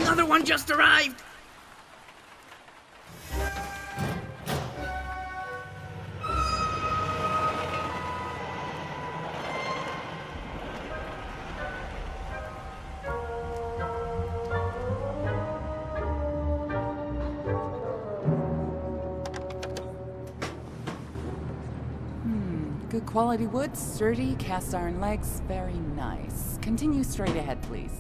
Another one just arrived! Good quality wood, sturdy, cast iron legs, very nice. Continue straight ahead, please.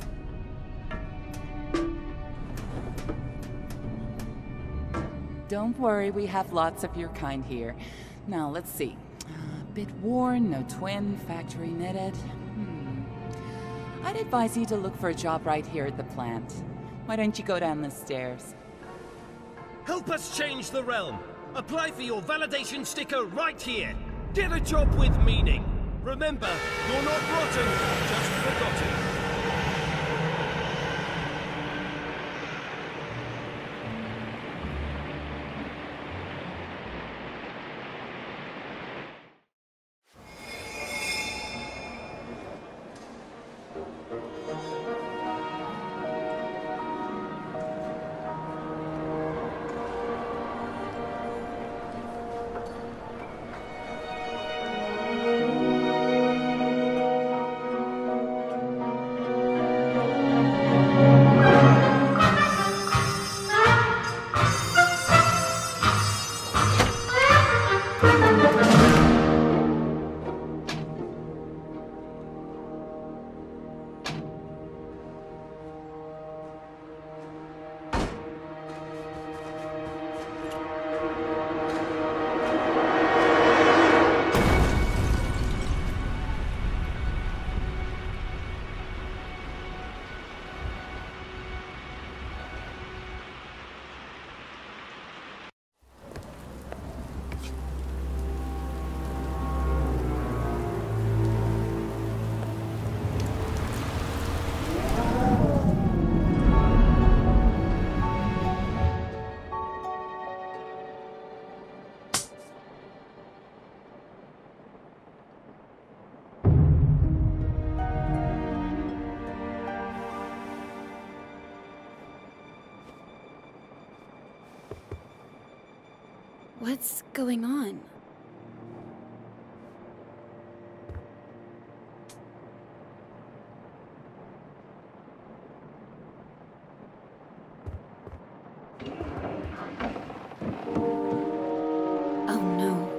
Don't worry, we have lots of your kind here. Now, let's see. A bit worn, no twin, factory knitted. I'd advise you to look for a job right here at the plant. Why don't you go down the stairs? Help us change the realm. Apply for your validation sticker right here. Get a job with meaning. Remember, you're not rotten, just forgotten. What's going on? Oh no.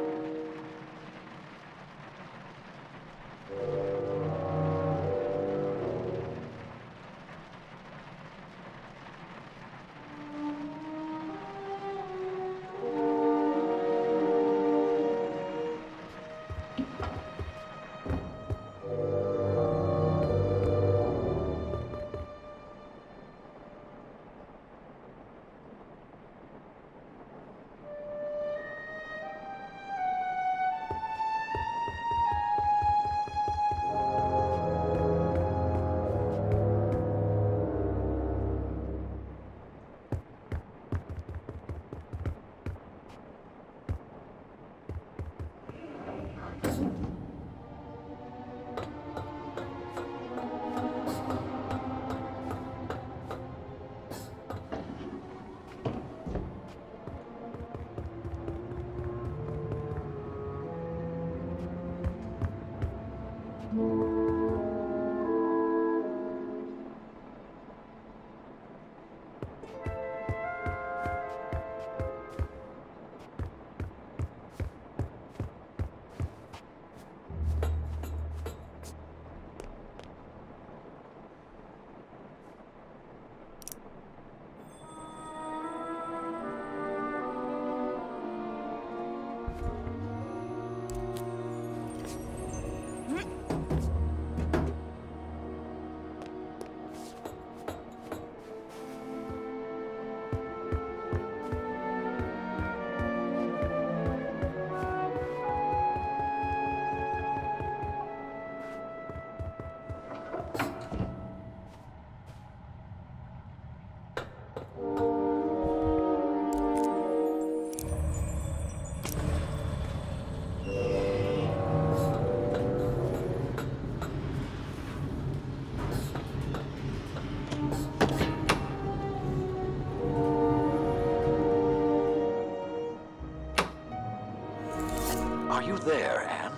there, Anne.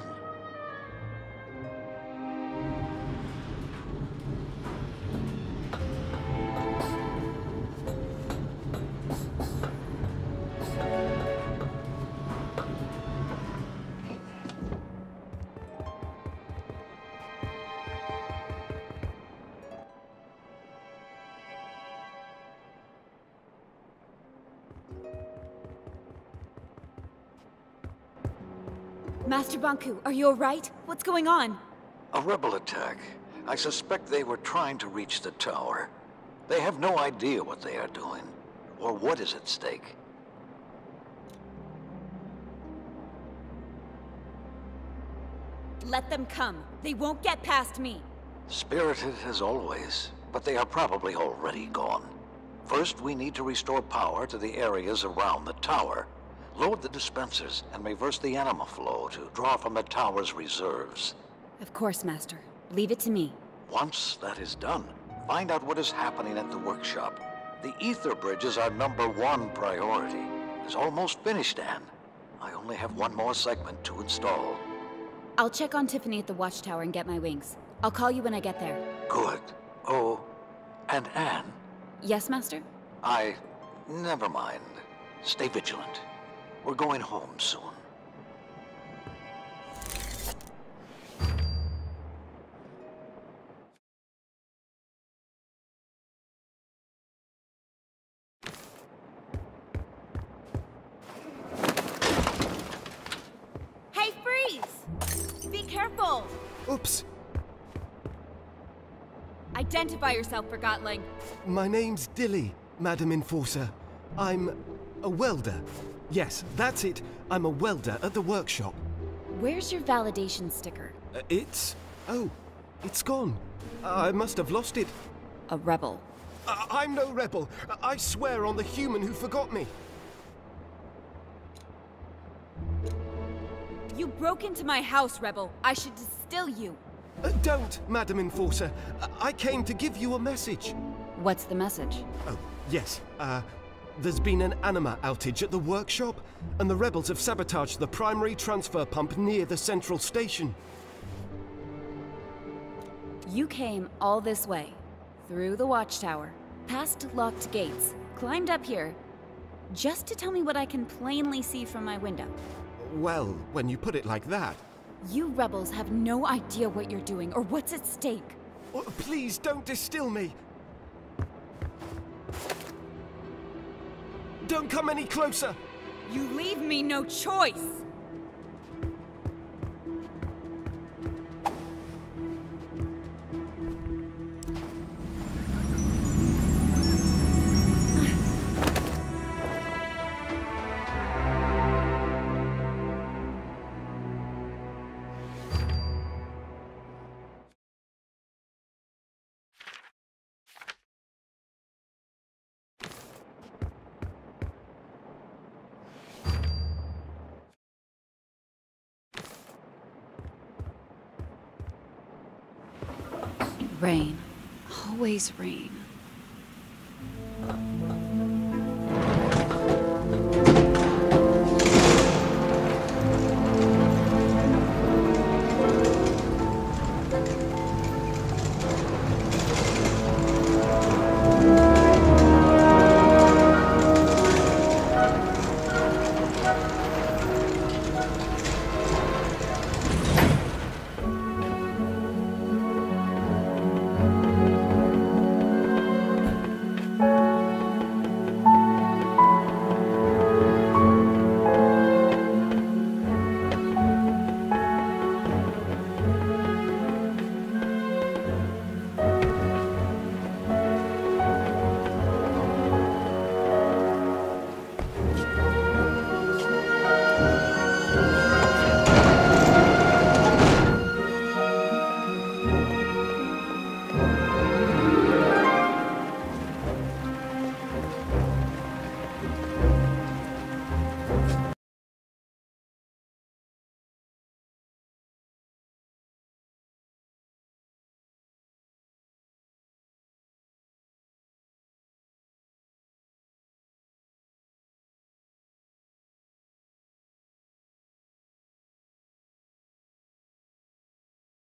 Master Banku, are you alright? What's going on? A rebel attack. I suspect they were trying to reach the tower. They have no idea what they are doing, or what is at stake. Let them come. They won't get past me. Spirited as always, but they are probably already gone. First, we need to restore power to the areas around the tower. Load the dispensers and reverse the anima flow to draw from the tower's reserves. Of course, Master. Leave it to me. Once that is done, find out what is happening at the workshop. The ether bridge is our #1 priority. It's almost finished, Anne. I only have one more segment to install. I'll check on Tiffany at the watchtower and get my wings. I'll call you when I get there. Good. Oh, and Anne, Yes, Master? never mind. Stay vigilant. We're going home soon. Hey, freeze! Be careful! Oops. Identify yourself, Forgotling. My name's Dilly, Madam Enforcer. I'm a welder. Yes, that's it. I'm a welder at the workshop. Where's your validation sticker? Oh, it's gone. I must have lost it. A rebel. I'm no rebel. I swear on the human who forgot me. You broke into my house, rebel. I should distill you. Don't, Madam Enforcer. I came to give you a message. What's the message? Oh, yes. There's been an anima outage at the workshop, and the rebels have sabotaged the primary transfer pump near the central station. You came all this way, through the watchtower, past locked gates, climbed up here, just to tell me what I can plainly see from my window. Well, when you put it like that. You rebels have no idea what you're doing or what's at stake. Oh, please don't distill me. Don't come any closer! You leave me no choice! Rain. Always rain.